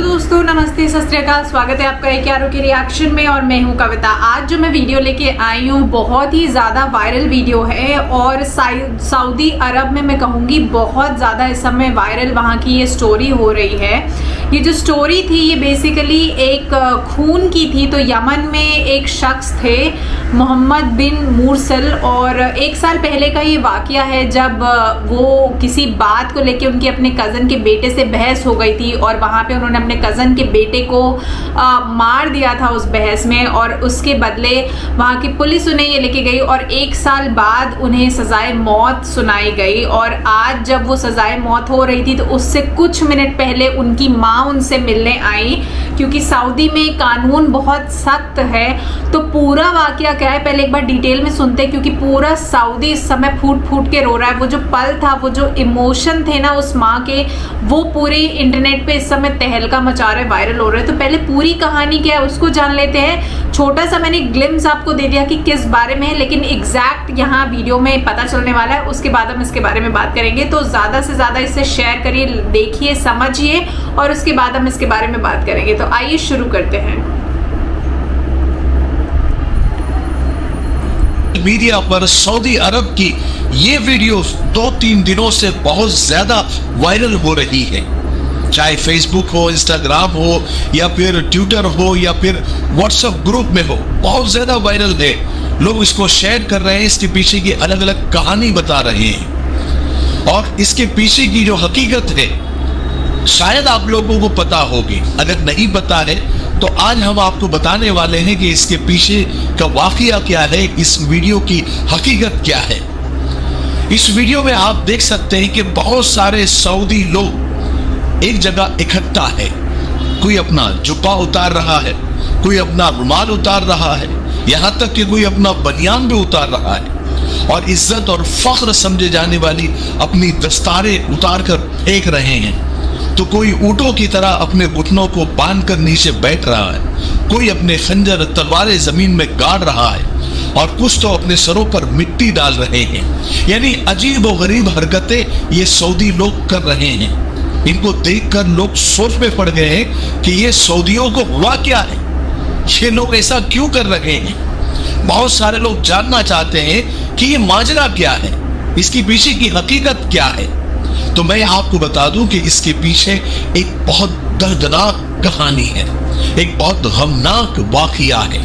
दोस्तों, नमस्ते, सत श्री अकाल। स्वागत है आपका एक यारों के रिएक्शन में और मैं हूं कविता। आज जो मैं वीडियो लेके आई हूं बहुत ही ज़्यादा वायरल वीडियो है और सऊदी अरब में मैं कहूँगी बहुत ज़्यादा इस समय वायरल वहाँ की ये स्टोरी हो रही है। ये जो स्टोरी थी ये बेसिकली एक खून की थी। तो यमन में एक शख्स थे मोहम्मद बिन मुरसल और एक साल पहले का ये वाकया है जब वो किसी बात को लेके उनके अपने कज़न के बेटे से बहस हो गई थी और वहाँ पे उन्होंने अपने कज़न के बेटे को मार दिया था उस बहस में और उसके बदले वहाँ की पुलिस उन्हें ये लेके गई और एक साल बाद उन्हें सजाए मौत सुनाई गई। और आज जब वो सजाए मौत हो रही थी तो उससे कुछ मिनट पहले उनकी माँ उनसे मिलने आई, क्योंकि सऊदी में कानून बहुत सख्त है। तो पूरा वाकया क्या है पहले एक बार डिटेल में सुनते हैं, क्योंकि पूरा सऊदी इस समय फूट फूट के रो रहा है। वो जो पल था, वो जो इमोशन थे ना उस माँ के, वो पूरे इंटरनेट पे इस समय तहलका मचा रहे, वायरल हो रहे हैं। तो पहले पूरी कहानी क्या है उसको जान लेते हैं। छोटा सा मैंने ग्लिम्स आपको दे दिया कि किस बारे में है, लेकिन एग्जैक्ट यहाँ वीडियो में पता चलने वाला है। उसके बाद हम इसके बारे में बात करेंगे। तो ज़्यादा से ज़्यादा इसे शेयर करिए, देखिए, समझिए और उसके बाद हम इसके बारे में बात करेंगे। तो आइए शुरू करते हैं। मीडिया पर सऊदी अरब की ये वीडियो 2-3 दिनों से बहुत ज्यादा वायरल हो रही है। चाहे फेसबुक हो, इंस्टाग्राम हो या फिर ट्विटर हो या फिर व्हाट्सएप ग्रुप में हो, बहुत ज्यादा वायरल है। लोग इसको शेयर कर रहे हैं, इसके पीछे की अलग अलग कहानी बता रहे हैं और इसके पीछे की जो हकीकत है शायद आप लोगों को पता होगी। अगर नहीं पता है तो आज हम आपको बताने वाले हैं कि इसके पीछे का वाकया क्या है, इस वीडियो की हकीकत क्या है। इस वीडियो में आप देख सकते हैं कि बहुत सारे सऊदी लोग एक जगह इकट्ठा है। कोई अपना जुब्बा उतार रहा है, कोई अपना रुमाल उतार रहा है, यहाँ तक कि कोई अपना बनियान भी उतार रहा है और इज्जत और फख्र समझे जाने वाली अपनी दस्तारें उतार कर फेंक रहे हैं। तो कोई ऊँटों की तरह अपने घुटनों को बांध कर नीचे बैठ रहा है, कोई अपने खंजर तलवारें जमीन में गाड़ रहा है और कुछ तो अपने सरों पर मिट्टी डाल रहे हैं। यानी अजीब और गरीब हरकतें ये सऊदी लोग कर रहे हैं। इनको देखकर लोग सोच में पड़ गए हैं कि ये सऊदियों को हुआ क्या है, ये लोग ऐसा क्यों कर रहे हैं। बहुत सारे लोग जानना चाहते हैं कि ये माजरा क्या है, इसकी पीछे की हकीकत क्या है। तो मैं आपको बता दूं कि इसके पीछे एक बहुत दर्दनाक कहानी है, एक बहुत गमनाक वाकया है।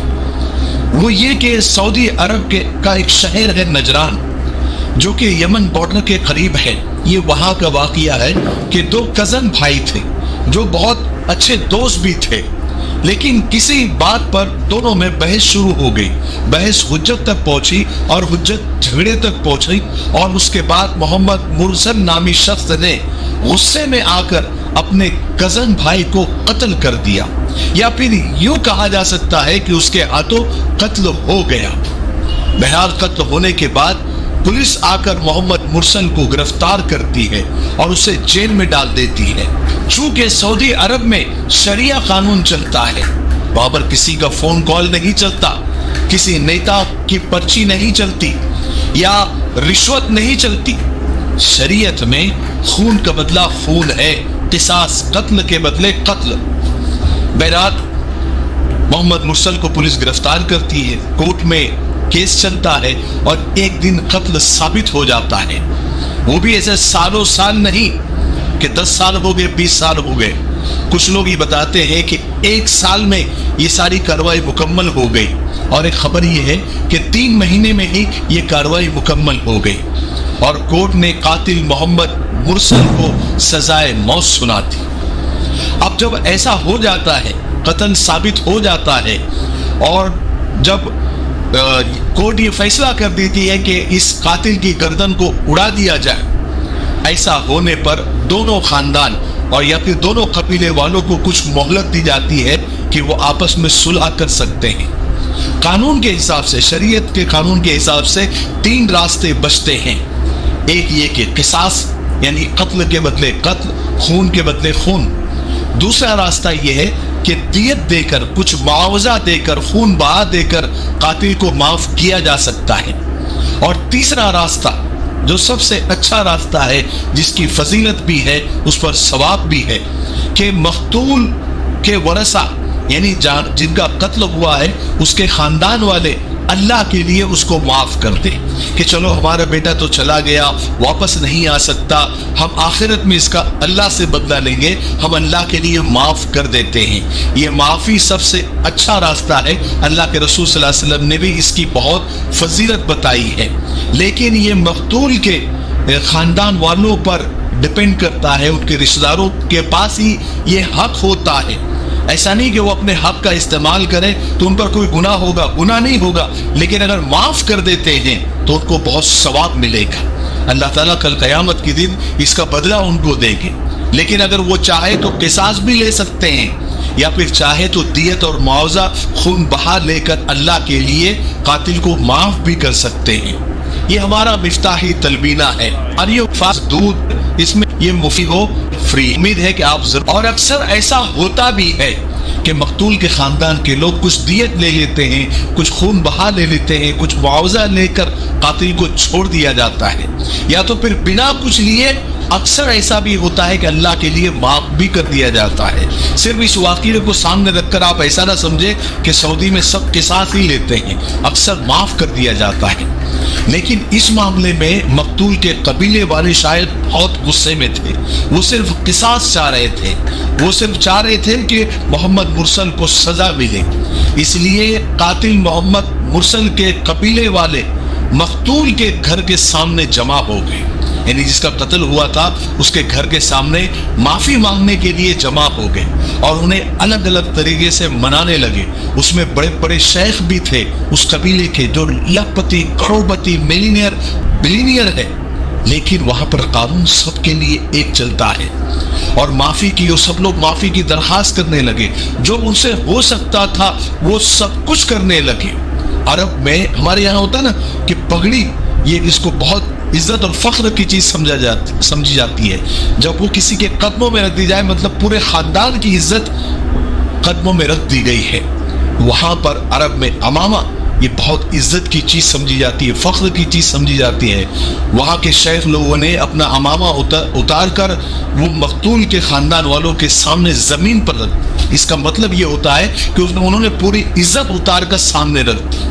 वो ये कि सऊदी अरब का एक शहर है नजरान, जो कि यमन बॉर्डर के करीब है। ये वहां का वाकया है कि 2 कजन भाई थे जो बहुत अच्छे दोस्त भी थे, लेकिन किसी बात पर दोनों में बहस शुरू हो गई। बहस हुज्जत तक पहुंची और हुज्जत झगड़े तक पहुंची और उसके बाद मोहम्मद मुरसल नामी शख्स ने गुस्से में आकर अपने कजन भाई को कत्ल कर दिया, या फिर यूं कहा जा सकता है कि उसके हाथों कत्ल हो गया। बहरहाल कत्ल होने के बाद पुलिस आकर मोहम्मद मुरसल को गिरफ्तार करती है और उसे जेल में डाल देती है। चूंकि सऊदी अरब में शरिया कानून चलता है, वहां पर किसी का फोन कॉल नहीं चलता, किसी नेता की पर्ची नहीं चलती या रिश्वत नहीं चलती। शरीयत में खून का बदला खून है, किसास, कत्ल के बदले कत्ल। बहरहाल मोहम्मद मुरसल को पुलिस गिरफ्तार करती है, कोर्ट में केस चलता है और एक दिन कत्ल साबित हो जाता है। वो भी ऐसे सालों साल नहीं कि 10 साल हो गए, 20 साल हो गए। कुछ लोग ये बताते हैं कि 1 साल में ये सारी कार्रवाई मुकम्मल हो गई और एक खबर ये है कि 3 महीने में ही ये कार्रवाई मुकम्मल हो गई और कोर्ट ने कातिल मोहम्मद मुरसल को सजाए मौत सुना दी। अब जब ऐसा हो जाता है, कत्ल साबित हो जाता है और जब कोर्ट ये फैसला कर देती है कि इस कातिल की गर्दन को उड़ा दिया जाए, ऐसा होने पर दोनों खानदान और या फिर दोनों कबीले वालों को कुछ मोहलत दी जाती है कि वो आपस में सुलह कर सकते हैं। कानून के हिसाब से, शरीयत के कानून के हिसाब से 3 रास्ते बचते हैं। एक ये कि किसास यानी कत्ल के बदले कत्ल, खून के बदले खून। दूसरा रास्ता ये है कि दियत देकर, कुछ मुआवजा देकर, खून बहा देकर कातिल को माफ किया जा सकता है। और तीसरा रास्ता जो सबसे अच्छा रास्ता है, जिसकी फजीलत भी है, उस पर सवाब भी है, कि मकतूल کے ورثہ یعنی جن کا قتل ہوا ہے اس کے خاندان والے اللہ کے لیے اس کو معاف کر دے کہ چلو ہمارا بیٹا تو چلا گیا, واپس نہیں آ سکتا, ہم آخرت میں اس کا اللہ سے بدلہ لیں گے, ہم اللہ کے لیے معاف کر دیتے ہیں. یہ معافی سب سے اچھا راستہ ہے. اللہ کے رسول صلی اللہ علیہ وسلم نے بھی اس کی بہت فضیلت بتائی ہے. لیکن یہ مقتول کے خاندان والوں پر ڈیپینڈ کرتا ہے, ان کے رشتہ داروں کے پاس ہی یہ حق ہوتا ہے. ایسا نہیں کہ وہ اپنے حق کا استعمال کریں تو ان پر کوئی گناہ ہوگا, گناہ نہیں ہوگا, لیکن اگر معاف کر دیتے ہیں تو ان کو بہت ثواب ملے گا. اللہ تعالیٰ کل قیامت کے دن اس کا بدلہ ان کو دیں گے. لیکن اگر وہ چاہے تو قصاص بھی لے سکتے ہیں, یا پھر چاہے تو دیت اور معاوضہ خون بہا لے کر اللہ کے لیے قاتل کو معاف بھی کر سکتے ہیں. یہ ہمارا مفتاحی تلبینہ ہے اور یہ فاس دودھ اس میں یہ مفید ہو فری. امید ہے کہ آپ ضرور. اور اکثر ایسا ہوتا بھی ہے کہ مقتول کے خاندان کے لوگ کچھ دیت لے لیتے ہیں, کچھ خون بہا لے لیتے ہیں, کچھ معاوضہ لے کر قاتل کو چھوڑ دیا جاتا ہے, یا تو پھر بنا کچھ لیے اکثر ایسا بھی ہوتا ہے کہ اللہ کے لیے معاف بھی کر دیا جاتا ہے. صرف اس واقعے کو سامنے رکھ کر آپ ایسا نہ سمجھے کہ سعودی میں سب قصاص ہی لیتے ہیں, اکثر معاف کر دیا جاتا ہے. لیکن اس معاملے میں مقتول کے قبیلے والے شاید بہت غصے میں تھے. وہ صرف قصاص چاہ رہے تھے, وہ صرف چاہ رہے تھے کہ محمد مرسل کو سزا ملے. اس لیے قاتل محمد مرسل کے قبیلے والے مقتول کے گھر کے سامنے جمع ہو گئے, یعنی جس کا قتل ہوا تھا اس کے گھر کے سامنے معافی مانگنے کے لیے جمع ہو گئے اور انہیں الگ الگ طریقے سے منانے لگے. اس میں بڑے بڑے شیخ بھی تھے اس قبیلے کے جو لاکھپتی, کروڑپتی, ملینئر, بلینئر ہے, لیکن وہاں پر قانون سب کے لیے ایک چلتا ہے. اور معافی کی, وہ سب لوگ معافی کی درخواست کرنے لگے, جو ان سے ہو سکتا تھا وہ سب کچھ کرنے لگے. عرب میں ہمارے یہاں ہوتا ہے نا کہ پگڑی, یہ اس کو بہت عزت اور فخر کی چیز سمجھی جاتی ہے. جب وہ کسی کے قدموں میں رکھ دی جائے مطلب پورے خاندان کی عزت قدموں میں رکھ دی گئی ہے. وہاں پر عرب میں امامہ یہ بہت عزت کی چیز سمجھی جاتی ہے, فخر کی چیز سمجھی جاتی ہے. وہاں کے شیخ لوگوں نے اپنا امامہ اتار کر وہ مقتول کے خاندان والوں کے سامنے زمین پر رکھ. اس کا مطلب یہ ہوتا ہے کہ انہوں نے پوری عزت اتار کر سامنے رکھ دی.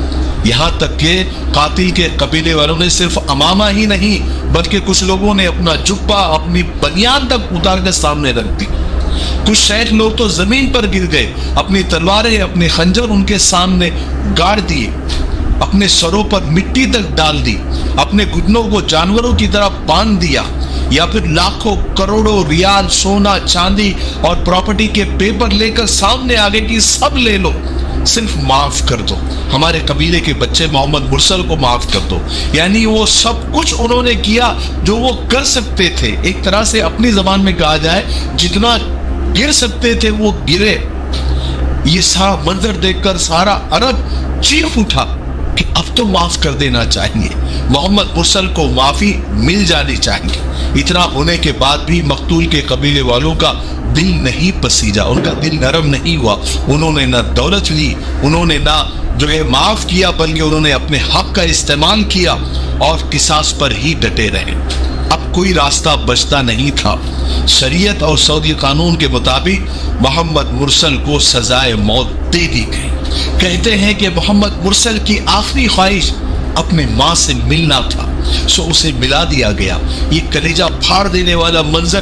یہاں تک کہ قاتل کے قبیلے والوں نے صرف امامہ ہی نہیں بلکہ کچھ لوگوں نے اپنا جبہ, اپنی بنیان تک اتار کر سامنے رکھ دی. کچھ شیخ لوگ تو زمین پر گر گئے, اپنی تلواریں, اپنے خنجر ان کے سامنے گاڑ دیے, اپنے سروں پر مٹی تک ڈال دی, اپنے گھٹنوں کو جانوروں کی طرح باندھ دیا, یا پھر لاکھوں کروڑوں ریال سونا چاندی اور پراپرٹی کے پیپر لے کر سامنے آگے کی سب لے لو, صرف معاف کر دو, ہمارے قبیلے کے بچے محمد مرسل کو معاف کر دو. یعنی وہ سب کچھ انہوں نے کیا جو وہ کر سکتے تھے. ایک طرح سے اپنی زبان میں کہا جائے جتنا گر سکتے تھے وہ گرے. یہ سارا منظر دیکھ کر سارا عرب چیخ اٹھا کہ اب تو معاف کر دینا چاہیے, محمد مرسل کو معافی مل جانی چاہیے. اتنا ہونے کے بعد بھی مقتول کے قبیلے والوں کا دل نہیں پسیجا, ان کا دل نرم نہیں ہوا. انہوں نے نہ دولت لی, انہوں نے نہ جو ہے معاف کیا, بلکہ انہوں نے اپنے حق کا استعمال کیا اور قصاص پر ہی ڈٹے رہے. اب کوئی راستہ بچتا نہیں تھا. شریعت اور سعودی قانون کے مطابق محمد مرسل کو سزائے موت دے دی گئی. کہتے ہیں کہ محمد مرسل کی آخری خواہش اپنے ماں سے ملنا تھا, سو اسے ملا دیا گیا. یہ کلیجہ پھاڑ دینے والا منظر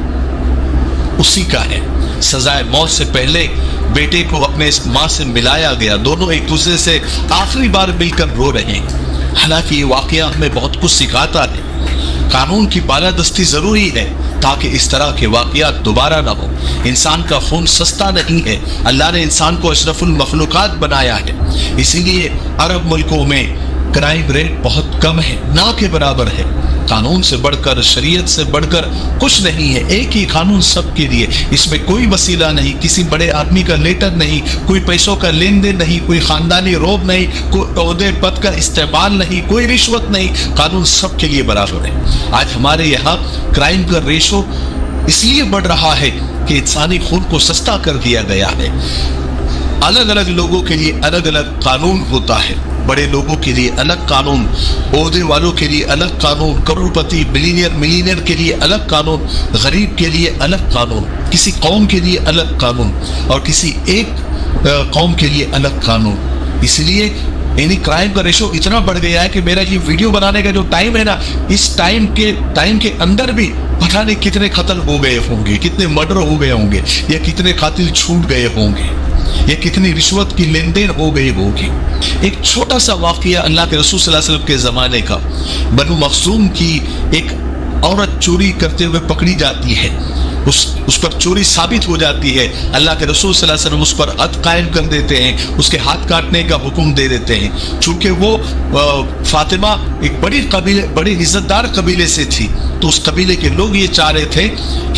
اسی کا ہے. سزائے موت سے پہلے بیٹے کو اپنے ماں سے ملایا گیا, دونوں ایک دوسرے سے آخری بار مل کر رو رہے ہیں. حالانکہ یہ واقعہ ہمیں بہت کچھ سکھاتا ہے. قانون کی بالادستی ضروری ہے تاکہ اس طرح کے واقعات دوبارہ نہ ہو. انسان کا خون سستا نہیں ہے, اللہ نے انسان کو اشرف المخلوقات بنایا ہے. اسی لیے عرب ملکوں میں کرائم ریٹ بہت کم ہے, نہ کے برابر ہے. قانون سے بڑھ کر, شریعت سے بڑھ کر کچھ نہیں ہے. ایک ہی قانون سب کے لیے, اس میں کوئی وسیلہ نہیں, کسی بڑے آدمی کا لیٹر نہیں, کوئی پیسوں کا لین دین نہیں, کوئی خاندانی روب نہیں, کوئی عہدے پد کا استعمال نہیں, کوئی رشوت نہیں. قانون سب کے لیے برابر ہے. آج ہمارے یہاں کرائم کا ریشو اس لیے بڑھ رہا ہے کہ انسانی خون کو سستا کر دیا گیا ہے. الگ الگ لوگوں کے لیے الگ الگ قانون ہوتا ہے. बड़े लोगों के लिए अलग कानून, ओहदे वालों के लिए अलग कानून, करोड़पति मिलीनियर के लिए अलग कानून, गरीब के लिए अलग कानून, किसी कौम के लिए अलग कानून और किसी एक कौम के लिए अलग कानून। इसलिए यानी क्राइम का रेशो इतना बढ़ गया है कि मेरा ये वीडियो बनाने का जो टाइम है ना, इस टाइम के अंदर भी पता नहीं कितने कत्ल हो गए होंगे, कितने मर्डर हो गए होंगे, या कितने कातिल छूट गए होंगे, या कितनी रिश्वत की लेन देन हो गई होगी। एक छोटा सा वाकया अल्लाह के रसूल सल्लल्लाहु अलैहि वसल्लम के ज़माने का, बनु मखज़ूम की एक औरत चोरी करते हुए पकड़ी जाती है, उस पर चोरी साबित हो जाती है। अल्लाह के रसूल सल्लल्लाहु अलैहि वसल्लम उस पर हद कायम कर देते हैं, उसके हाथ काटने का हुक्म दे देते हैं। चूंकि वो फातिमा एक बड़ी इज्जतदार कबीले से थी, तो उस कबीले के लोग ये चाह रहे थे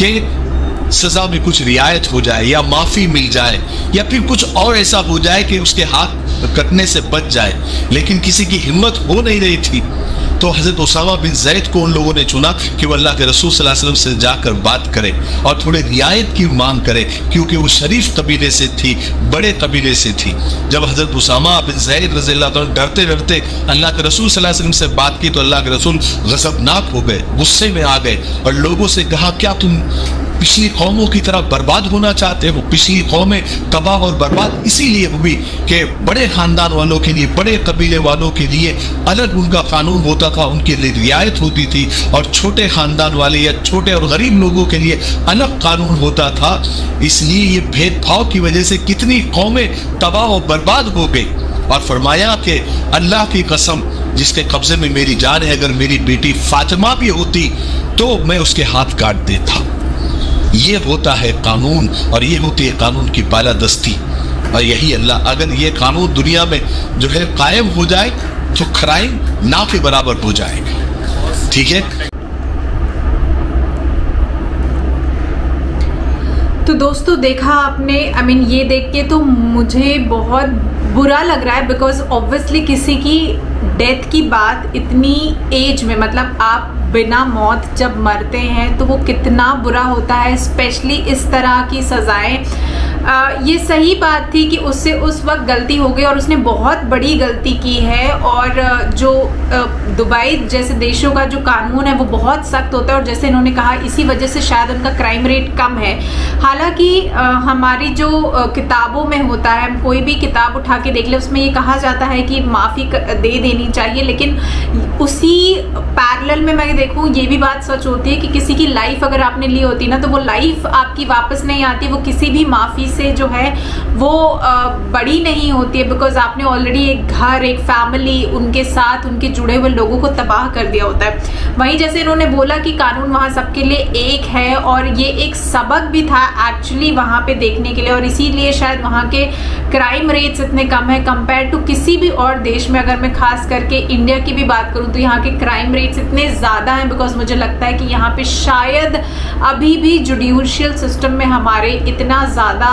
कि सजा में कुछ रियायत हो जाए, या माफ़ी मिल जाए, या फिर कुछ और ऐसा हो जाए कि उसके हाथ कटने से बच जाए। लेकिन किसी की हिम्मत हो नहीं रही थी, तो हज़रत उसामा बिन ज़ैद को उन लोगों ने चुना कि वो अल्लाह के रसूल सल्लल्लाहु अलैहि वसल्लम से जाकर बात करे और थोड़े रियायत की मांग करे, क्योंकि वो शरीफ कबीले से थी, बड़े कबीले से थी। जब हज़रत उसामा बिन ज़ैद रज़ियल्लाहु अन्हु डरते डरते अल्लाह के रसूल सल्लल्लाहु अलैहि वसल्लम से बात की, तो अल्लाह के रसूल गज़बनाक हो गए, गुस्से में आ गए और लोगों से कहा, क्या तुम पिछली कौमों की तरह बर्बाद होना चाहते हो? पिछली कौमें तबाह और बर्बाद इसीलिए हुई कि बड़े खानदान वालों के लिए, बड़े कबीले वालों के लिए अलग उनका कानून होता था, उनके लिए रियायत होती थी, और छोटे खानदान वाले या छोटे और गरीब लोगों के लिए अलग कानून होता था। इसलिए ये भेदभाव की वजह से कितनी कौमें तबाह और बर्बाद हो गई। और फरमाया कि अल्लाह की कसम जिसके कब्जे में मेरी जान है, अगर मेरी बेटी फातिमा भी होती तो मैं उसके हाथ काट देता। ये होता है कानून, और ये होती है कानून की बालादस्ती। और यही अल्लाह, अगर ये कानून दुनिया में जो है कायम हो जाए तो क्राइम ना के बराबर हो जाएगा। ठीक है। तो दोस्तों देखा आपने, ये देख के तो मुझे बहुत बुरा लग रहा है, बिकॉज ऑब्वियसली किसी की डेथ की बात इतनी एज में, मतलब आप बिना मौत जब मरते हैं तो वो कितना बुरा होता है, स्पेशली इस तरह की सज़ाएं। ये सही बात थी कि उससे उस वक्त गलती हो गई और उसने बहुत बड़ी गलती की है, और जो दुबई जैसे देशों का जो कानून है वो बहुत सख्त होता है, और जैसे इन्होंने कहा इसी वजह से शायद उनका क्राइम रेट कम है। हालांकि हमारी जो किताबों में होता है, कोई भी किताब उठा के देख ले, उसमें ये कहा जाता है कि माफ़ी दे देनी चाहिए, लेकिन उसी पैरेलल में मैं देखूं ये भी बात सच होती है कि किसी की लाइफ अगर आपने ली होती ना, तो वो लाइफ आपकी वापस नहीं आती, वो किसी भी माफ़ी से जो है वो बड़ी नहीं होती है, बिकॉज आपने ऑलरेडी एक घर, एक फैमिली, उनके साथ उनके जुड़े हुए लोगों को तबाह कर दिया होता है। वहीं जैसे इन्होंने बोला कि कानून वहाँ सबके लिए एक है, और ये एक सबक भी था एक्चुअली वहाँ पे देखने के लिए, और इसीलिए शायद वहाँ के क्राइम रेट्स इतने कम है कंपेयर टू किसी भी और देश में। अगर मैं खास करके इंडिया की भी बात करूँ तो यहाँ के क्राइम रेट्स इतने ज़्यादा हैं, बिकॉज मुझे लगता है कि यहाँ पे शायद अभी भी जुडिशियल सिस्टम में हमारे इतना ज़्यादा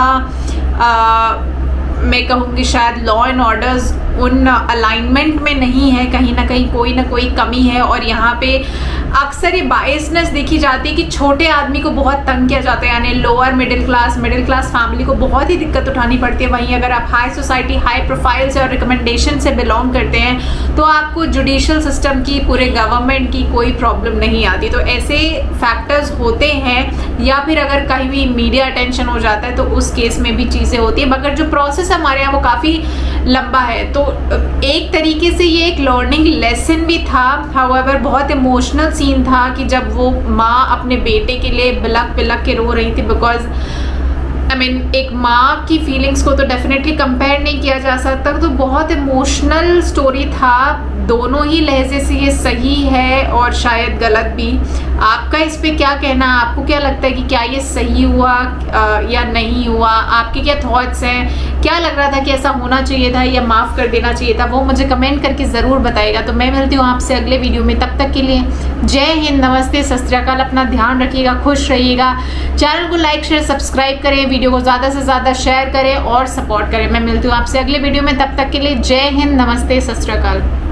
मैं कहूँगी शायद लॉ एंड ऑर्डर्स उन अलाइनमेंट में नहीं है, कहीं ना कहीं कोई ना कोई कमी है। और यहाँ पे अक्सर ये बायसनेस देखी जाती है कि छोटे आदमी को बहुत तंग किया जाता है, यानी लोअर मिडिल क्लास फैमिली को बहुत ही दिक्कत उठानी पड़ती है। वहीं अगर आप हाई सोसाइटी, हाई प्रोफाइल से और रिकमेंडेशन से बिलोंग करते हैं तो आपको जुडिशियल सिस्टम की, पूरे गवर्नमेंट की कोई प्रॉब्लम नहीं आती। तो ऐसे फैक्टर्स होते हैं, या फिर अगर कहीं भी मीडिया अटेंशन हो जाता है तो उस केस में भी चीज़ें होती है, मगर जो प्रोसेस हमारे यहाँ वो काफ़ी लंबा है। तो एक तरीके से ये एक लर्निंग लेसन भी था। हाउएवर बहुत इमोशनल सीन था कि जब वो माँ अपने बेटे के लिए बिलक बिलक के रो रही थी, बिकॉज एक माँ की फीलिंग्स को तो डेफिनेटली कंपेयर नहीं किया जा सकता। तो बहुत इमोशनल स्टोरी था, दोनों ही लहजे से ये सही है और शायद गलत भी। आपका इस पे क्या कहना है? आपको क्या लगता है कि क्या ये सही हुआ या नहीं हुआ? आपके क्या थॉट्स हैं? क्या लग रहा था कि ऐसा होना चाहिए था या माफ़ कर देना चाहिए था? वो मुझे कमेंट करके ज़रूर बताइएगा। तो मैं मिलती हूँ आपसे अगले वीडियो में, तब तक के लिए जय हिंद, नमस्ते, सत श्री अकाल। अपना ध्यान रखिएगा, खुश रहिएगा। चैनल को लाइक शेयर सब्सक्राइब करें, वीडियो को ज़्यादा से ज़्यादा शेयर करें और सपोर्ट करें। मैं मिलती हूँ आपसे अगले वीडियो में, तब तक के लिए जय हिंद, नमस्ते, सत श्री अकाल।